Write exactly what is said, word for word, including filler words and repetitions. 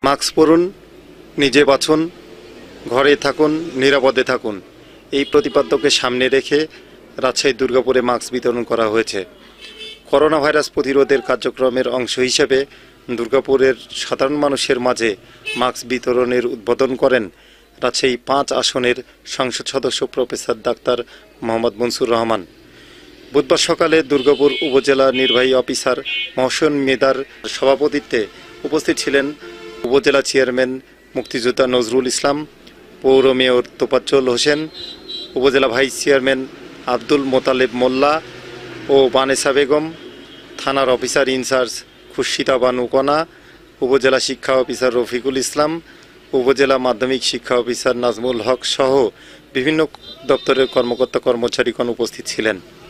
Mask পরুন, নিজে বাঁচুন, ঘরে থাকুন, নিরাপদে থাকুন, এই প্রতিপাদ্যকে সামনে রেখে রাজশাহী দুর্গাপুরে মাস্ক বিতরণ করা হয়েছে। করোনা ভাইরাস প্রতিরোধের কার্যক্রমের অংশ হিসেবে দুর্গাপুরের সাধারণ মানুষের মাঝে মাস্ক বিতরণের উদ্বোধন করেন রাজশাহী পাঁচ আসনের সংসদ সদস্য প্রফেসর ডাক্তার মোহাম্মদ মনসুর রহমান। বুধবার সকালে দুর্গাপুর উপজেলা নির্বাহী অফিসার মহসিন মেদার সভাপতিত্বে উপস্থিত ছিলেন উপজেলা চেয়ারম্যান মুক্তিযোদ্ধা নজরুল ইসলাম, পৌর মেয়র তোফাজ্জল হোসেন, উপজেলা ভাইস চেয়ারম্যান আব্দুল মোতালেব মোল্লা ও বানেসা বেগম, থানার অফিসার ইনচার্জ খুরশিদা বানু কণা, উপজেলা শিক্ষা অফিসার রফিকুল ইসলাম, উপজেলা মাধ্যমিক শিক্ষা অফিসার নাজমুল হক সহ বিভিন্ন দপ্তরের কর্মকর্তা কর্মচারীগণ উপস্থিত ছিলেন।